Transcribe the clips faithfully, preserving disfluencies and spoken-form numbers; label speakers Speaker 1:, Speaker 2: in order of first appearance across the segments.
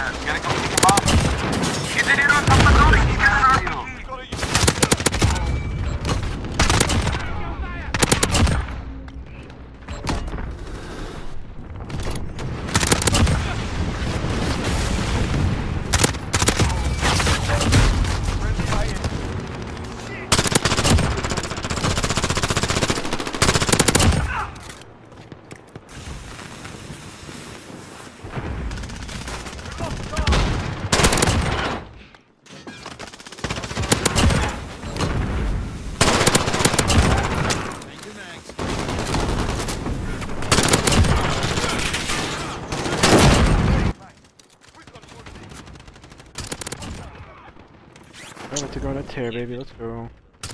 Speaker 1: I want to go on a tear, baby. Let's go.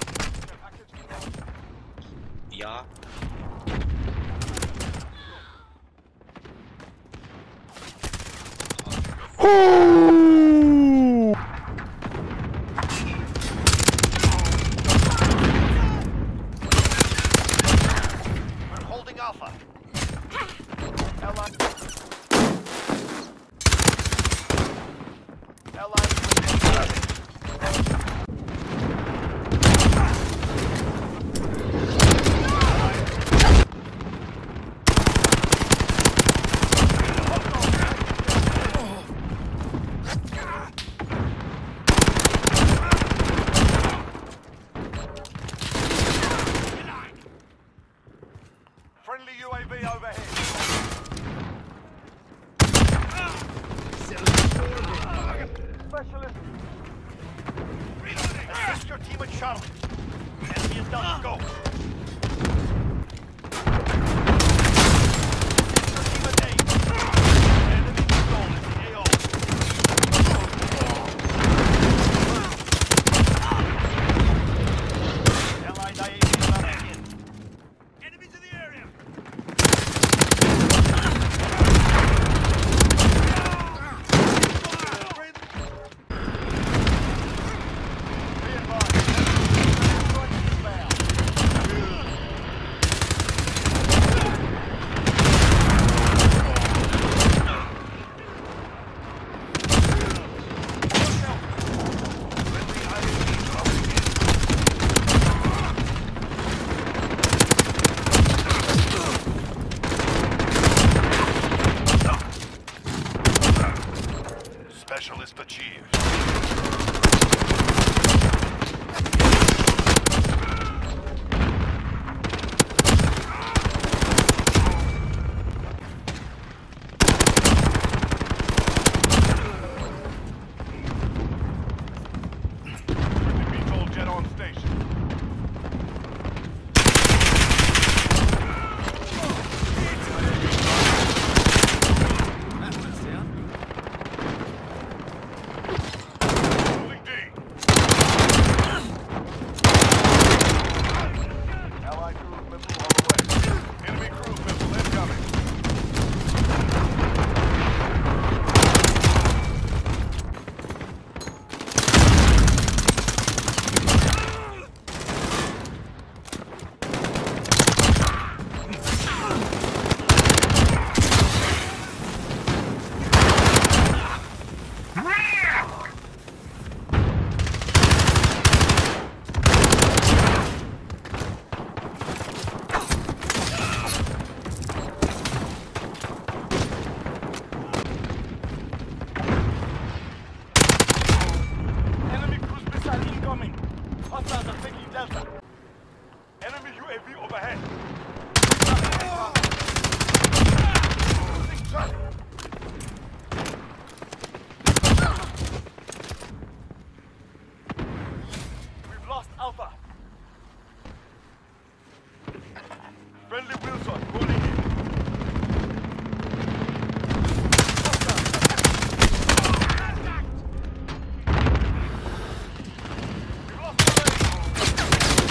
Speaker 2: Yeah.
Speaker 1: Ooh!
Speaker 3: We're holding Alpha. Allied. Allied. Friendly U A V overhead. Specialist. Assist your team at Charlie. Enemy is done. Go. Specialist achieved. Recall jet on station. Hostiles are taking Delta. Enemy U A V overhead. We've lost Alpha. Friendly Wilson rolling in. We've lost the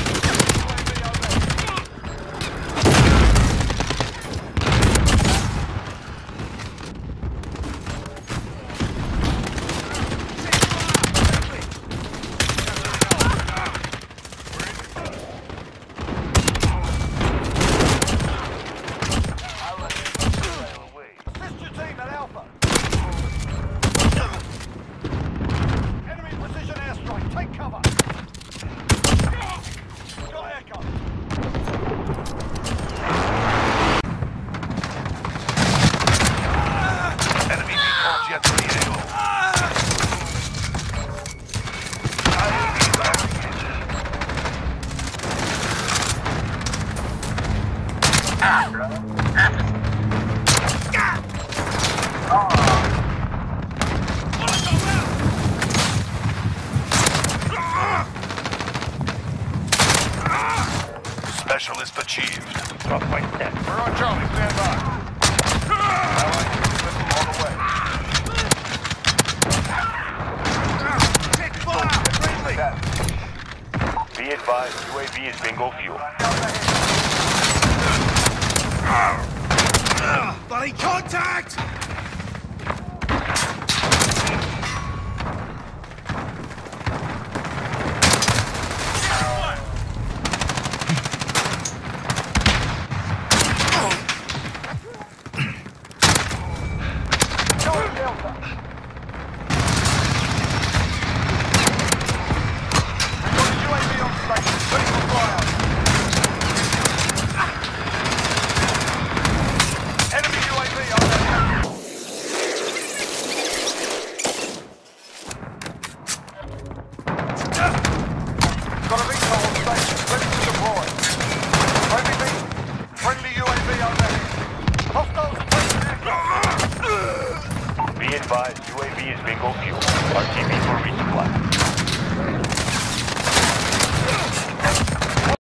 Speaker 3: Specialist achieved. Drop point set. We're on Charlie, stand by. Allied system on the way. Take fire! Be advised, U A V is bingo fuel.
Speaker 2: Bloody contact!
Speaker 3: Be advised, U A V is bingo fuel. R T B for resupply.